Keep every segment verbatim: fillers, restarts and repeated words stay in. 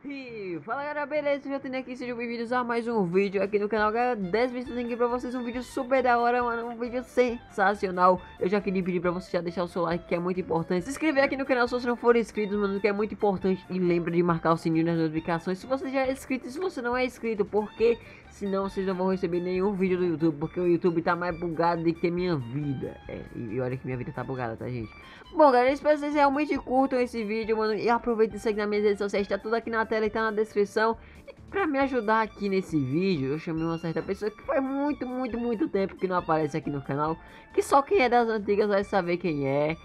E fala galera, beleza? Já tenho aqui, sejam bem-vindos a mais um vídeo aqui no canal, galera. dez vídeos aqui pra vocês, um vídeo super da hora, mano, um vídeo sensacional. Eu já queria pedir pra você já deixar o seu like, que é muito importante. Se inscrever aqui no canal se você não for inscrito, mano, que é muito importante. E lembra de marcar o sininho das notificações se você já é inscrito e se você não é inscrito, porque senão vocês não vão receber nenhum vídeo do YouTube, porque o YouTube tá mais bugado do que minha vida. É, e olha que minha vida tá bugada, tá, gente? Bom, galera, espero que vocês realmente curtam esse vídeo, mano. E aproveitem e seguem nas minhas redes sociais, tá tudo aqui na tela e tá na descrição. E pra me ajudar aqui nesse vídeo, eu chamei uma certa pessoa que faz muito, muito, muito tempo que não aparece aqui no canal, que só quem é das antigas vai saber quem é.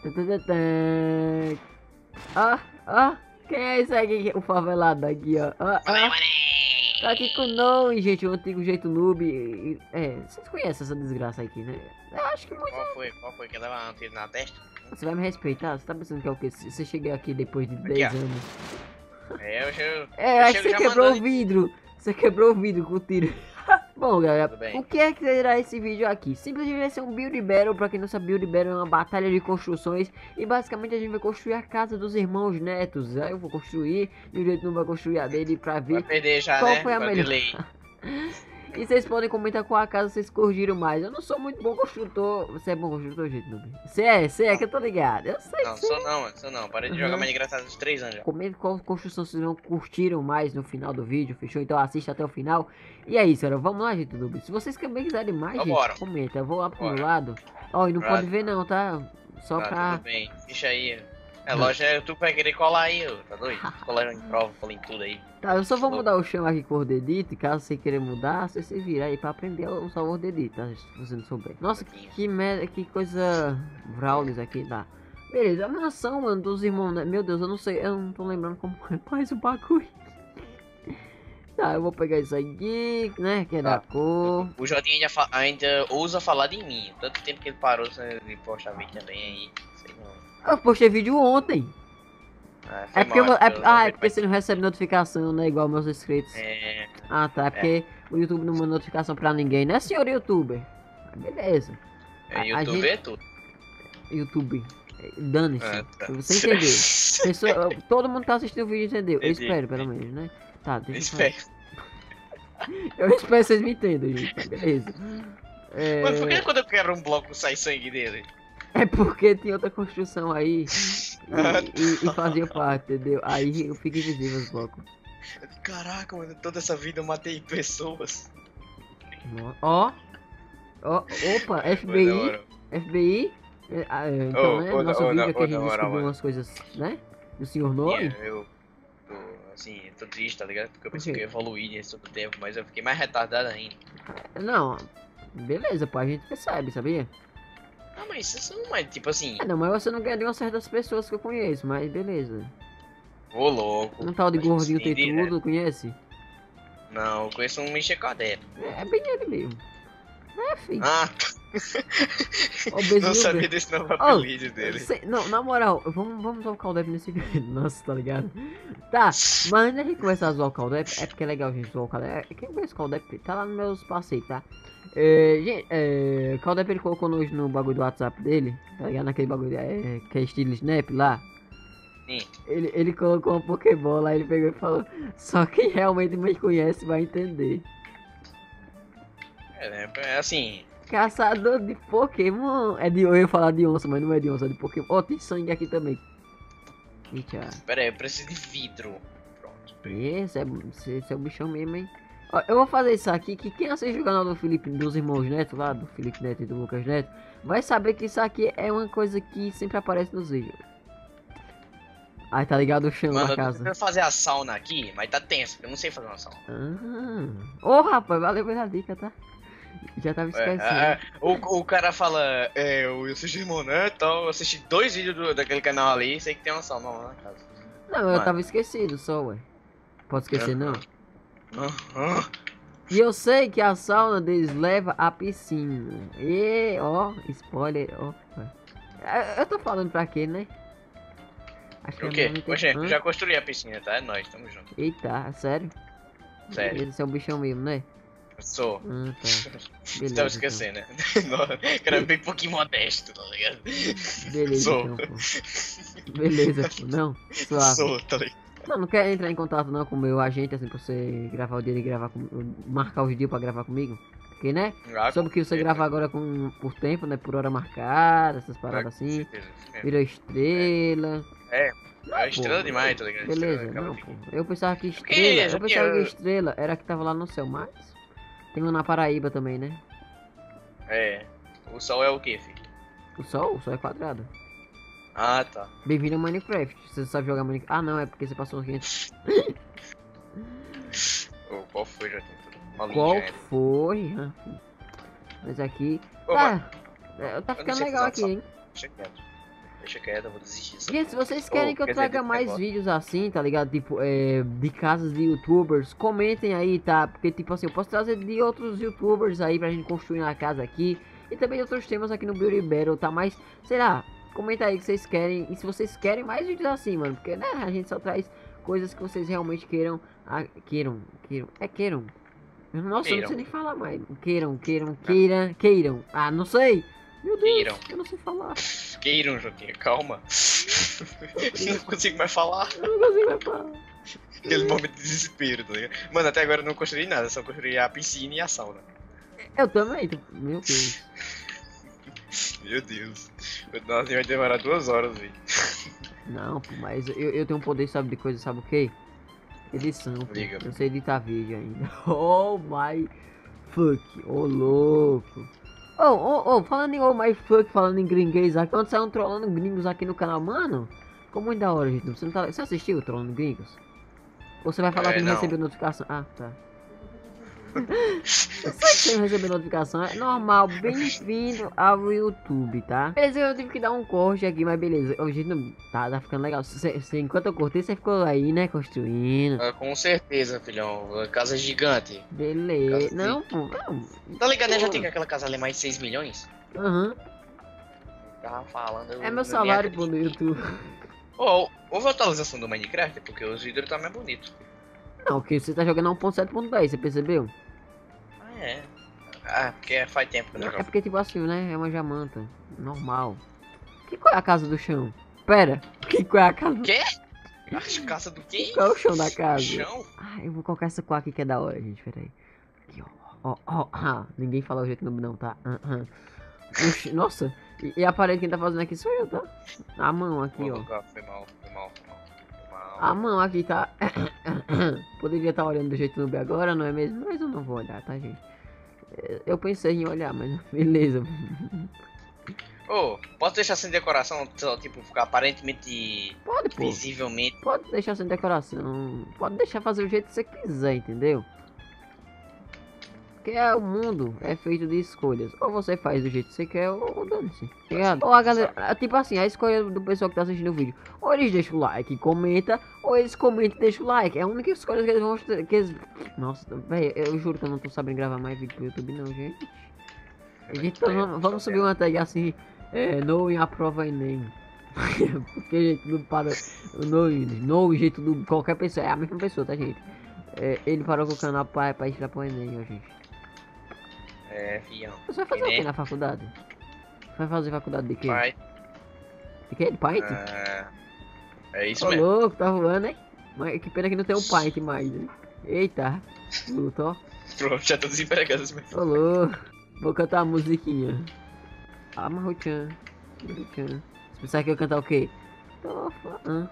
Ó, ó, quem é esse aqui? O favelado aqui, ó. Ó, ó. Tá aqui com o Noe, gente, o antigo jeito noob. E, é, vocês conhecem essa desgraça aqui, né? Eu acho que muito. Qual foi? Qual foi que leva um tiro na testa? Você vai me respeitar? Você tá pensando que é o quê? Você cheguei aqui depois de dez Aqui, anos. É, eu chego. É, eu acho que chego você já quebrou mandando... o vidro. Você quebrou o vidro com o tiro. Bom, galera, bem. o que é que será esse vídeo aqui? Simplesmente vai ser um build battle. Pra quem não sabe, build battle é uma batalha de construções. E basicamente a gente vai construir a casa dos irmãos netos. Aí eu vou construir e o jeito não vai construir a dele pra ver Vai perder já, qual né? foi a Vai melhor. delay. E vocês podem comentar qual a casa vocês curtiram mais. Eu não sou muito bom construtor. Você é bom construtor, gente, não? Você é, você é que eu tô ligado. Eu sei Não, que você sou não, mano, sou não. Parei de jogar Uhum. Minecraft há uns três anos já. Comente qual construção vocês não curtiram mais no final do vídeo, fechou? Então assista até o final. E é isso, galera. Vamos lá, gente, do Se vocês também quiserem mais, Então, gente, bora. comenta. Eu vou lá pro Bora. meu lado. Ó, e não Bora. pode ver não, tá? Só Tá, pra... tudo bem. Deixa aí. É lógico, tu vai querer colar aí, ô. Tá doido? Colar em prova, colar em tudo aí. Tá, eu só vou Louco. mudar o chão aqui com o dedito. E caso você queira mudar, você se virar aí pra aprender a usar o dedito, tá? Se você não souber. Nossa, que, que merda, que coisa... Vraulis aqui, tá? Beleza, a mansão, mano, dos irmãos, né? Meu Deus, eu não sei, eu não tô lembrando como é mais o bagulho. Tá, eu vou pegar isso aqui, né, que é da Tá. cor. O Jotinho ainda, fa- ainda ousa falar de mim. Tanto tempo que ele parou de postar vídeo também aí. Sei não. Eu postei vídeo ontem. Ah, foi É porque, eu, mal, é, eu- ah, eu- é porque você não recebe notificação, né, igual meus inscritos. É. Ah, tá, é porque o YouTube não manda notificação pra ninguém, né, senhor YouTuber? Ah, beleza. É, A- a YouTube gente- é tudo. YouTube, eh, dane-se, Ah, tá. pra você entender. Pessoa, todo mundo que tá assistindo o vídeo entendeu, eu Entendi, espero pelo menos, né. Tá, deixa eu Espero. falar. Eu espero que vocês me entendam, gente, tá, beleza. É... Mano, por que quando eu quebro um bloco sai sangue dele? É porque tinha outra construção aí e, e- e fazia parte, entendeu? Aí eu fico invisível os blocos. Caraca, mano, toda essa vida eu matei pessoas. Ó, ó, opa, F B I, F B I. É, ah, é, então, Ô, né, ô, nosso ô, vídeo ô, aqui a ô, gente na moral, descobriu mano. umas coisas, né? Do senhor Noe. Eu tô, assim, tô triste, tá ligado? Porque eu pensei Ok. que eu ia evoluir nesse todo tempo, mas eu fiquei mais retardado ainda. Não, beleza, pô, a gente percebe, sabia? Ah, mas isso não é tipo assim, É, não, mas você não ganha de umas certas pessoas que eu conheço, mas beleza. ô louco. Um tal de Mas gordinho sim, tem né? tudo, conhece? Não, eu conheço um mexicadero. É, é bem ele mesmo. É, filho. Ah, Obeso não Uber. sabia desse novo apelido dele. Sei- não, na moral, vamos, vamos usar o Caldep nesse vídeo. Nossa, tá ligado? Tá, mas antes da gente começar a usar o Caldep, é porque é legal a gente usar o Caldep. Quem conhece o Caldep tá lá nos meus passeios, tá? É, gente, é, o Caldep ele colocou hoje no bagulho do WhatsApp dele, tá ligado? Naquele bagulho é, que é estilo Snap lá. Sim. Ele, ele colocou uma Pokébola, aí ele pegou e falou: só quem realmente me conhece vai entender. É, né, é assim, Caçador de Pokémon. É de, eu ia falar de onça, mas não é de onça, é de Pokémon. Ó, tem sangue aqui também. Eita. pera aí, eu preciso de vidro. Pronto. Esse é, esse, esse é o bichão mesmo, hein? Ó, eu vou fazer isso aqui, que quem assiste o canal do Felipe, dos irmãos Neto lá, do Felipe Neto e do Lucas Neto, vai saber que isso aqui é uma coisa que sempre aparece nos vídeos. Aí tá ligado o chão Mano, da eu tô casa. tentando fazer a sauna aqui, mas tá tenso, porque eu não sei fazer uma sauna. Ah. Ô, rapaz, valeu pela dica, tá? Já tava esquecendo. É, é, o, o cara fala, é, eu assisti irmão, né, tal, eu assisti dois vídeos do, daquele canal ali, sei que tem uma sauna lá na casa. Não, eu Mano. tava esquecido só, ué. Pode esquecer, não? Aham. E eu sei que a sauna deles leva à piscina. E, ó, spoiler, ó. Eu- Eu tô falando pra quê, né? Acho O é quê? muito- Oxe, Hã? já construí a piscina, tá? É nóis, tamo junto. Eita, sério? Sério. Esse é o bichão mesmo, né? Sou. Ah, tá. Você Beleza, tava esquecendo, né? Não, cara, é bem pouquinho modesto, tá ligado? então. Beleza, Sou. então, pô. Beleza, pô. Não, suave. Sou, tá ligado? Não, não quer entrar em contato não com o meu agente, assim, pra você gravar o dia de gravar com... marcar os dias pra gravar comigo? Porque, né? Ah, Soube que você grava agora com, por tempo, né? Por hora marcada, essas paradas assim. certeza, isso mesmo. Virou estrela. É, Não, é estrela pô, demais, tá ligado? Beleza, Estrela acaba não, fica- pô. Eu pensava que Porque estrela, já eu pensava tinha- que estrela era a que tava lá no céu, mas tem uma na Paraíba também, né? É. O sol é o que, filho? O sol, o sol é quadrado. Ah, tá. Bem-vindo a Minecraft. Você sabe jogar Minecraft? Ah, não, é porque você passou aqui. Ô, qual foi, já tem tudo. Uma Qual linha, foi? Ah, mas aqui. Ô, Tá, é, tá eu não ficando sei legal fazer aqui, uma hein? Deixa quieto. Deixa quieto, eu vou desistir disso. Gente, se vocês querem Ô, que eu quer dizer, traga desse mais negócio. vídeos assim, tá ligado? Tipo, é, de casas de youtubers, comentem aí, tá? Porque, tipo assim, eu posso trazer de outros youtubers aí pra gente construir uma casa aqui. E também outros temas aqui no Beauty Battle, tá? Mas, sei lá, comenta aí que vocês querem. E se vocês querem mais vídeos assim, mano. Porque, né, a gente só traz coisas que vocês realmente queiram. Ah, queiram, queiram. É, queiram. Nossa, eu não Queiram. sei nem falar mais. Queiram, queiram, queiram, queiram. Ah, não sei. Meu Deus, Queiram. eu não sei falar. Queiram, Jotinho, calma. Não consigo mais falar. Eu não consigo mais falar. Aquele momento de desespero, tá ligado? Mano, até agora eu não construí nada, só construí a piscina e a sauna. Eu também, tipo, meu Deus. Meu Deus. Nós vai demorar duas horas, velho. Não, pô, mas eu, eu tenho um poder, sabe, de coisa, sabe o que? Edição, pô. Liga. Eu sei editar vídeo ainda. Oh my fuck, ô louco. Oh, oh, oh, falando em oh my fuck, falando em gringuês aqui, quando saiu um trollando gringos aqui no canal, mano, ficou muito da hora, gente. Você, não tá, você assistiu o trollando gringos? Ou você vai falar É, que não, não. recebeu notificação? Ah, tá. Sabe que você não recebeu notificação? É normal, bem-vindo ao YouTube, tá? Beleza, eu tive que dar um corte aqui, mas beleza. O jeito não... tá, tá ficando legal. Cê, cê, enquanto eu cortei, você ficou aí, né, construindo. Ah, com certeza, filhão. Casa gigante. Beleza. Casa Não, pô, não. Tá ligado, né? Já Pô. tem que aquela casa ali mais de seis milhões? Aham. Tava falando. eu É meu nem salário, pô, no acreditei. YouTube. Ô, houve atualização do Minecraft? Porque os vídeos tá mais bonitos. Não, porque você tá jogando um ponto sete ponto dez, você percebeu? Ah, é. Ah, porque faz tempo que eu não É jogo. porque, tipo assim, né, é uma jamanta. Normal. Que qual é a casa do chão? Pera, que qual é a casa do... Quê? A casa do quê? Qual é o chão da casa? Chão? Ah, eu vou colocar essa cor aqui que é da hora, gente, peraí. Aqui, ó, ó, ó, ah, ninguém fala o jeito noob não, tá? Ah, ah. Oxi, nossa, e, e a parede quem tá fazendo aqui sou eu, tá? A mão aqui, ó. Opa, foi mal, foi mal, foi mal. Foi mal. A mão aqui tá... Poderia estar olhando do jeito noob agora, não é mesmo? Mas eu não vou olhar, tá, gente? É, eu pensei em olhar, mas beleza. Ô, posso deixar sem decoração, só, tipo, ficar aparentemente, Pode, pô. visivelmente. Pode deixar sem decoração. Pode deixar fazer o jeito que você quiser, entendeu? Porque é, o mundo é feito de escolhas. Ou você faz do jeito que você quer, ou dane-se. Tá ligado? Ou a galera. é, Tipo assim, a escolha do pessoal que tá assistindo o vídeo. Ou eles deixam o like e comenta, ou eles comentam e deixam o like. É a única escolha que eles vão. Que eles... Nossa, velho, eu juro que eu não tô sabendo gravar mais vídeo pro YouTube, não, gente. Gente, então, vamos, vamos subir uma tag assim. É, no em aprova Enem. Porque, gente, não para. No, no jeito do qualquer pessoa. É a mesma pessoa, tá, gente? É, ele parou com o canal pra, pra estudar pro Enem, ó, gente. É, fião. Você vai fazer o Enem. que na faculdade? Vai fazer faculdade de quê? Vai. De quê? De Paint? É, é isso Ô mesmo. louco, tá voando, hein? Mas que pena que não tem um Paint mais, né? Eita, luto, ó. Pronto, já tô desempregado mesmo. Ô louco. Vou cantar a musiquinha. Ah, Marruchan. Marruchan. Você pensava que eu ia cantar o quê? Tô falando.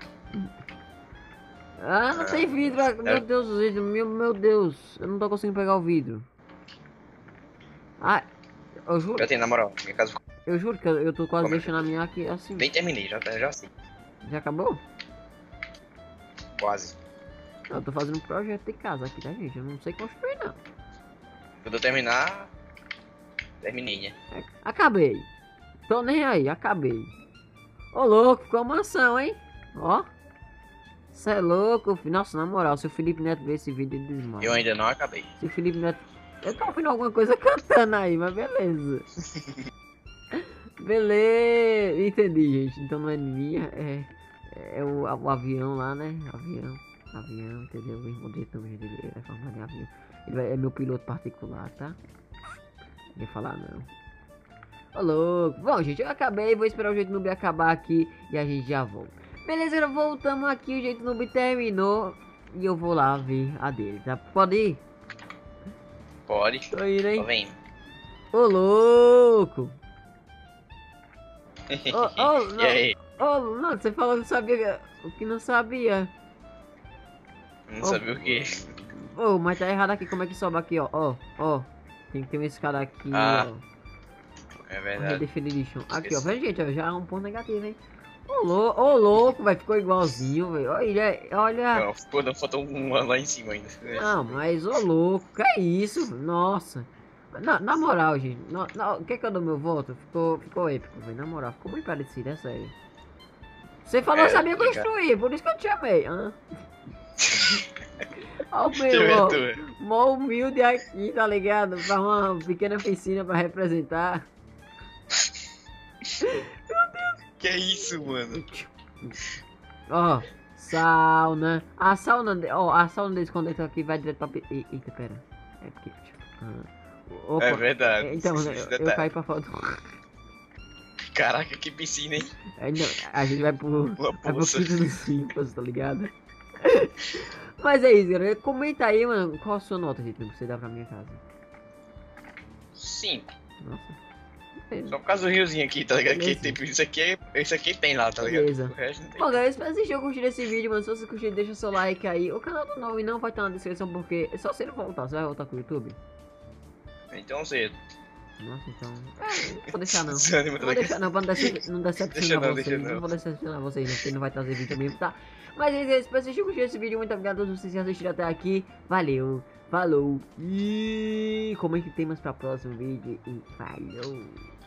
Ah, não tem vidro. ah, Meu Deus, do céu, meu, meu Deus. Eu não tô conseguindo pegar o vidro. Ah, eu juro. Já tem, na moral, minha casa ficou. Eu juro que eu, eu tô quase Como é? deixando a minha aqui assim. Nem terminei, já, já sei. Já acabou? Quase. Não, eu tô fazendo um projeto de casa aqui, tá, gente? Eu não sei construir, não. Quando eu terminar. Terminei, né? É, acabei. Tô nem aí, acabei. Ô, louco, ficou mansão, hein? Ó. Cê é louco, fi- nossa, na moral, se o Felipe Neto ver esse vídeo, ele desmaia. Eu ainda não acabei. Se o Felipe Neto... Eu tô ouvindo alguma coisa cantando aí, mas beleza. Beleza. Entendi, gente. Então não é minha, é... É o, o avião lá, né? Avião. Avião, entendeu? O irmão dele também, ele é formado em avião. Ele vai- é meu piloto particular, tá? Não ia falar não. Ô louco. Bom, gente, eu acabei. Vou esperar o jeito noob acabar aqui e a gente já volta. Beleza, agora voltamos aqui, o jeito noob terminou. E eu vou lá ver a dele, tá? Pode ir? Pode. Tô indo, hein? Tô vendo. Ô, louco! Ô, ô, E aí? Ô, não, você falou que não sabia o que não sabia. Não Ô, sabia o quê? Ô, mas tá errado aqui, como é que sobe aqui, ó, ó, ó. Tem que ter uma escada aqui, Ah, ó. É verdade. Redefinition. Aqui, ó, Esqueci. vê, gente, ó, já é um ponto negativo, hein. Ô, lou ô louco, vai, ficou igualzinho, velho. Olha, olha. Não, ficou, não, faltou um lá em cima ainda. Não, mas ô louco, que é isso? Nossa. Na, na moral, gente, no, no, o que que eu dou meu voto? Ficou, ficou épico, velho, na moral, ficou bem parecido, é sério. Você falou É, que sabia obrigado. construir, por isso que eu te chamei, hã? Ó o Deixa eu ver meu, a ó, tua. mó humilde aqui, tá ligado? Pra uma pequena piscina pra representar. Que é isso, mano? Ó, sauna. A sauna, de- ó, a sauna deles quando entra aqui vai direto pra... pi- e- Eita, pera. É porque... ah, opa. É verdade. Então, esqueci eu, desse eu detalhe. caí pra fora. Caraca, que piscina, hein? Ainda, a gente vai pro... Uma Vai pro poça. quinto dos simples, tá ligado? Mas é isso, galera. Comenta aí, mano, qual a sua nota, gente, que você dá pra minha casa. Cinco. Nossa. Só por causa do riozinho aqui, tá ligado? Que Beleza. tipo, isso aqui, é, isso aqui tem lá, tá ligado? Beleza. O resto não tem. Bom, galera, espero que vocês tenham curtido esse vídeo, mano. Se você curtiu, deixa seu like aí. O canal do Noe não vai estar na descrição, porque é só se ele voltar. Você vai voltar com o YouTube? Então cedo. Nossa, então... É, não vou deixar não. Desânimo, Não tá vou ligado? deixar não, pra não decep- não decepcionar Deixa não, vocês. deixa Não não. vou decepcionar vocês, não, porque ele não vai trazer vídeo mesmo, tá? Mas é isso, espero que vocês tenham curtido esse vídeo. Muito obrigado a todos vocês que assistiram até aqui. Valeu, falou e comente temas pra próximo vídeo. E falou.